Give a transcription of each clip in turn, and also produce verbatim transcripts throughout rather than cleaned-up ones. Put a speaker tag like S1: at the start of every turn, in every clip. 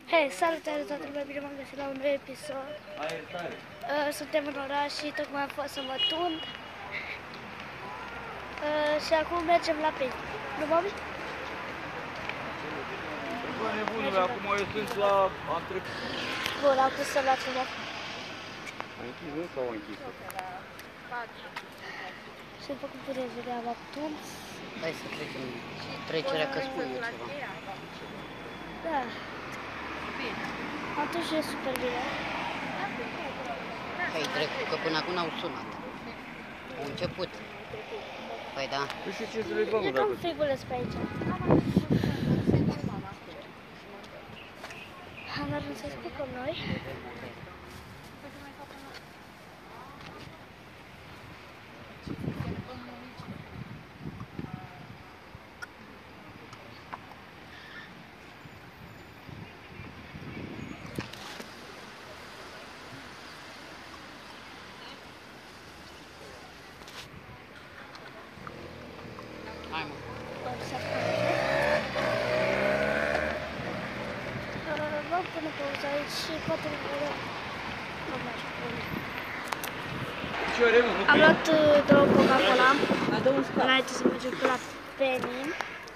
S1: Hei, salutare toată lumea, bine m-am găsit la un nou episod. Uh, suntem în oraș și tocmai am fost să mă tund. Uh, și acum mergem la pe. Nu, mami?
S2: Bă, nebunule, acum eu sunt la... am trecut.
S1: Bun, am pus să luați frumos.
S2: Am închis, nu? Sau am închis?
S1: Și după cum puteți vedea, am tuns.
S3: Hai să trecem trecerea, că spui eu ceva.
S1: Da. Atunci e super bine.
S3: Hai trecut, că până acum n-au sunat. Au început. Păi da.
S2: Nu știu ce să le fac,
S1: E
S2: dacă...
S1: cam friguleț pe aici. Am ajuns să spucăm noi.
S3: Hai mă.
S1: Luăm până pauza aici și poate ne vedem. Nu mai știu cum.
S2: Ce ore, mă?
S1: Am luat două Coca-Cola înainte să mergem pe la Penin.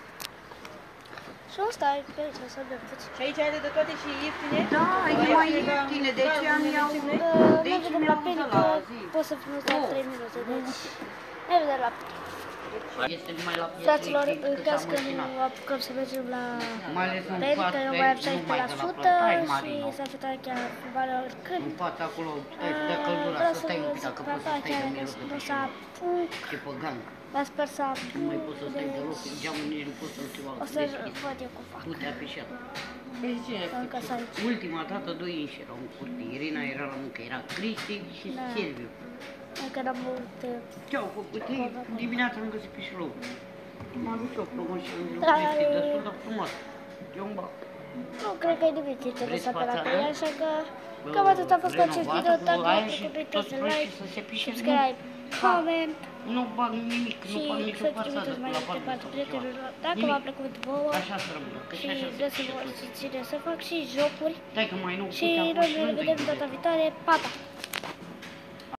S1: Și ăsta e pe aici, să bem puțin.
S4: Și aici ai de toate și ieftine?
S5: Da, e mai ieftine, de ce am iau...
S1: Ne vedem la Penin, că pot să filmez la trei minute, deci ne vedem la Penin.
S3: Este numai la pietre.
S1: Fraților, în caz că nu apucăm să mergem la
S3: Mai ales în
S1: Penin, că eu mai am
S3: față,
S1: șaisprezece
S3: nu mai
S1: la
S3: de la
S1: sută
S3: plătai,
S1: și
S3: Marino.
S1: s-a făcut chiar valoare oricând.
S3: În fața acolo, stai să dea căldura,
S1: Vreau
S3: să
S1: să
S3: stai un
S1: vă
S3: pic, dacă
S1: să
S3: poți să stai
S1: chiar
S3: de
S1: că
S3: mirosul
S1: nu
S3: de
S1: să apuc,
S3: ce păgan.
S1: dar sper să
S3: Nu mai poți să stai
S1: apuc,
S3: deloc,
S1: deci
S3: geamul nici nu poți să-l ceva.
S1: o să văd eu cum fac.
S3: Tu te-a pișat.
S1: Încă să aici.
S3: Ultima dată doi inși erau în curte. Irina era la muncă, era Cristi și
S1: Da.
S3: Silviu.
S1: Încă n-am avut...
S3: Ce-au făcut ei? Dimineața am găsit pișlou. M-a dus eu frumos și am zis,
S1: Da.
S3: este destul de frumos. Eu îmi bag.
S1: Nu, cred că e nimic interesant pe la
S3: fața
S1: tine,
S3: aia?
S1: așa că cam atât a fost cu acest video. Dacă v-a plăcut, uitați să like, subscribe, comment
S3: Nu bag nimic, nu
S1: și
S3: bag nicio
S1: să
S3: fațadă
S1: trimiteți mai
S3: la
S1: departe
S3: bani.
S1: prietenilor. Dacă v-a plăcut vouă
S3: Așa să rămână, că și
S1: și
S3: așa
S1: vreți să
S3: se
S1: vă ține să fac și jocuri
S3: Stai că mai nu
S1: și
S3: puteam
S1: noi
S3: și
S1: ne
S3: nu
S1: vedem data viitoare. Pa, pa!